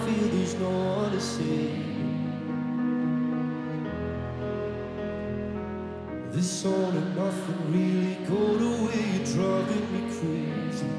feel there's no one to save. This all and nothing really got away, you're driving me crazy.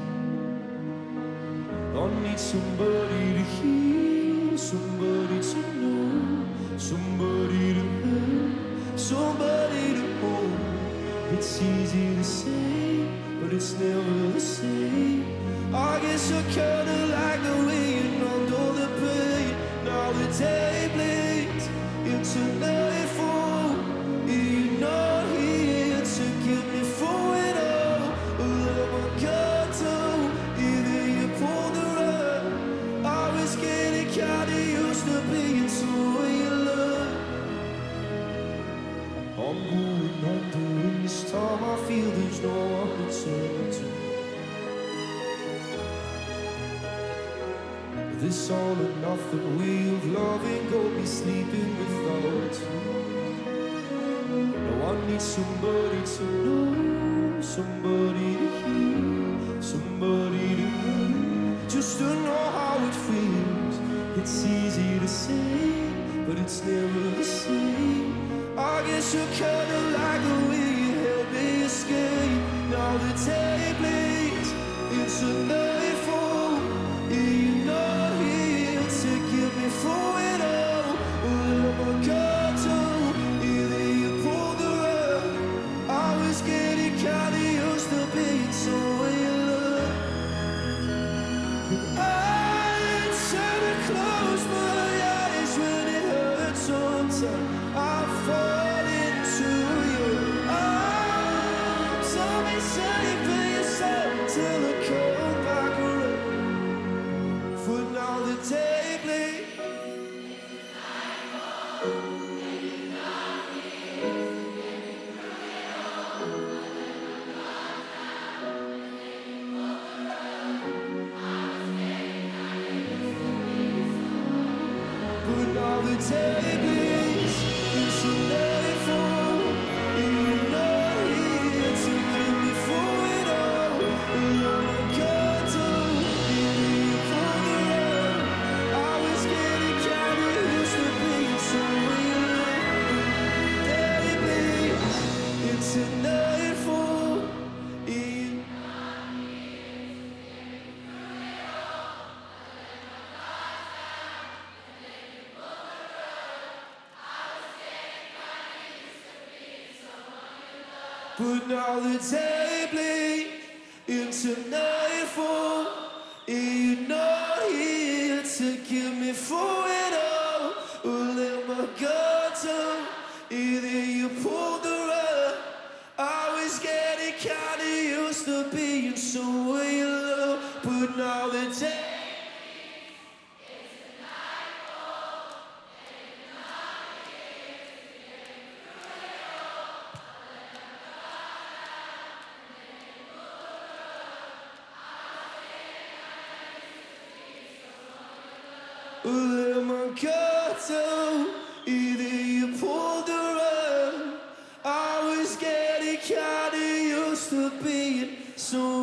I need somebody to hear, somebody to know, somebody to have, somebody to hold. It's easy to say, but it's never the same. I guess I kinda like the way you numbed all the pain. Now the day bleeds into nightfall. You're not here to get me through it all. Let my gut down, either you pulled the rug. I was getting kinda used to being someone you love. I'm going under, and this time I feel there's no one to turn to. This all or nothing way of loving got me sleeping without you. Now I need somebody to know, somebody to hear, somebody to know, just to know how it feels. It's easy to say, but it's never the same. I guess you kinda like the way you help me escape. Now the day bleeds into nightfall. You're not here to get me through it all. Let my guard down, either you pulled the rug. I was getting kinda used to being someone you love. I try to close my eyes when it hurts sometimes. I fall into your arms. Tell me safe for yourself till I come back around. For now the day bleeds. But now the day bleeds into nightfall. You're not here to get me through it all. You're my guard down, either you pulled the rug. I was getting kinda used to being someone you love. Day bleeds into nightfall. But now the day bleeds into nightfall. You're not here to get me through it all. Or let my guard down, either you pulled the rug. I was getting kinda used to being someone you love. But now the day let my guard down, either you pulled the rug. I was getting kinda used to being so